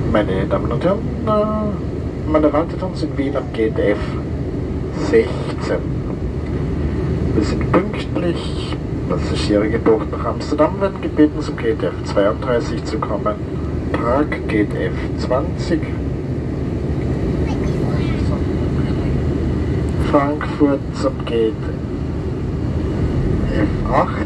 Meine Damen und Herren, man erwartet uns in Wien am Gate F16. Wir sind pünktlich. Passagiere gebucht nach Amsterdam werden gebeten, zum Gate F32 zu kommen. Prag, Gate F20. Frankfurt zum Gate F8.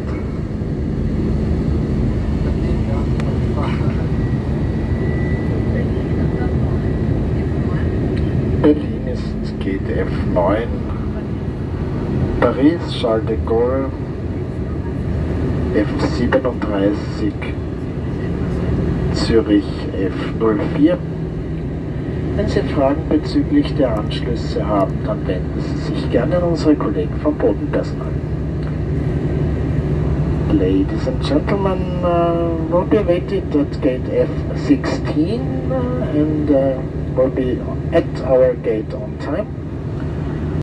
Berlin ist Gate F9. Paris, Charles de Gaulle, F37. Zürich F04. Wenn Sie Fragen bezüglich der Anschlüsse haben, dann wenden Sie sich gerne an unsere Kollegen vom Bodenpersonal. Ladies and gentlemen, we'll be awaited at gate F16 and we'll be at our gate on time.